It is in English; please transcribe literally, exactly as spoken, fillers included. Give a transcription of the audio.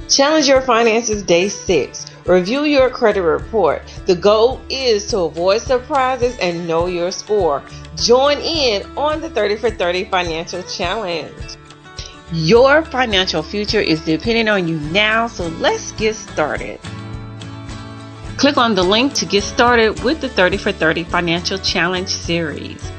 Challenge your finances day six. Review your credit report. The goal is to avoid surprises and know your score. Join in on the thirty for thirty Financial Challenge. Your financial future is depending on you now, so let's get started. Click on the link to get started with the thirty for thirty Financial Challenge series.